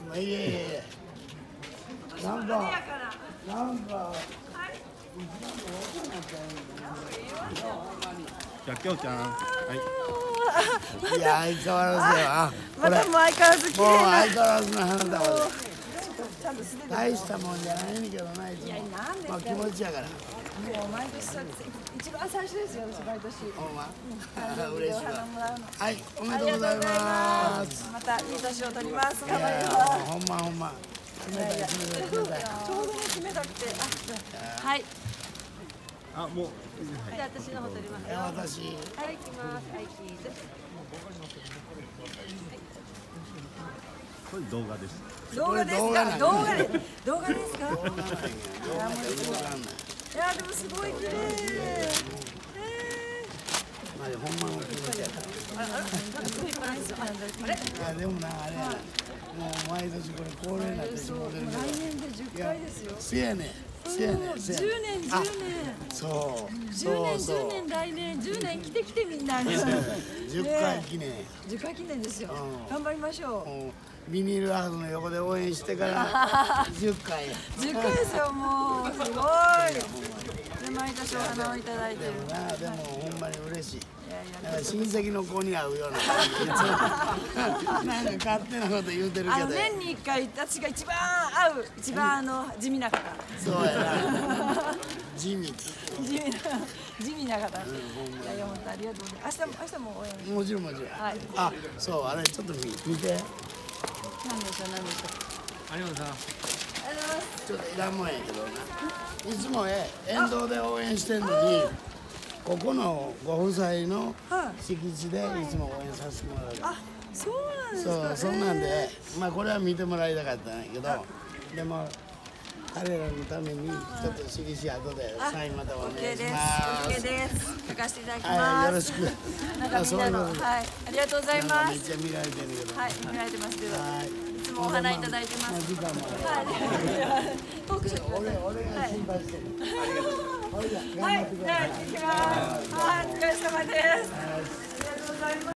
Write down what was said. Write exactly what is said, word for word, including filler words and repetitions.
いえいえ。なんか、なんか。 じゃあ、きょうちゃん。はい。 いや、相変わらずよ。あ、 またも相変わらず綺もう麗な。 相変わらずの花束で。 ちゃんと素手で。 大したもんじゃないねんけどな、いつも。 いや、なんですか。 まあ、気持ちやから。 もう毎年さ、一番最初ですよ、私毎年。 ほんま。 うん、 嬉しいわ。はい、おめあでとうございりがとうございま。 ますす。またいい年を取ります。頑張りいや、 ます。 ほんまほんま。冷たい、冷たい、冷たい。 ちょうどね、冷たくて。あ、はい。 あ、もう。 じゃあ、私の方取りますえ、 よ。 私。 はい、行きます。はい、チーズ。 これ動画です。 動画ですか。動画で。動画ですか。 動画なんや。動画なんや。動画なんや。 いや、でもすごい綺麗。 まあ、ほんまの気持ちやから。 あれ、あれ、なんかすごいいっぱいあるんですよ。あれ。 あ、でもな、あれやな。もう毎年これ恒例になってしまってるけど。 来年でじゅっかいですよ。 せやねん。せやねん。 じゅうねん、じゅうねん。 そう。 じゅうねん、 そうそうじゅうねん、来年、じゅうねん来てきてみんな。 じゅっかい記念。 じゅっかい記念ですようん。 頑張りましょう。 もうビニールハウスの横で応援してからじゅっかいや。 じゅっかいですよ、もう。すごい。で、毎年お花をいただいてる。 なあ、でもほんまに嬉しい。 いやいやなんか親戚の子に会うような感じ。なんか勝手なこと言うてるけあのど。 年に一回、私が一番会う、一番あの地味な方。 そうやな。地味。 地味な、地味な方。いやいや、本当ありがとうございます。明日も、明日も応援。 もちろんもちろん。 はい。 あ、そう、あれちょっと見見て。 なんでしょう、なんでしょう。 有本さん。 ありがとうございます。 ちょっといらんもんやけどな。いつもえ沿道で応援してんのに、ここのご夫妻の敷地でいつも応援させてもらう。 あ、そうなんですか。 そう、そんなんで、まあこれは見てもらいたかったんやけど、でも彼らのためにちょっと敷地後でサインまたお願い OK しです。 ま OK す。 です。書かせていただきはい、 ます。 よろしく。 なんかみんなの、はい、ありがとうございなんかます。 めっちゃ見られてるけど。 はい、見られてますけど、 はい。 いつもお花いただいてます。 まあ時間もある。 はい、トークショー俺、俺が心配してる。はい、 はい、じゃあ行きます。はい、お疲れ様です。ありがとうございます。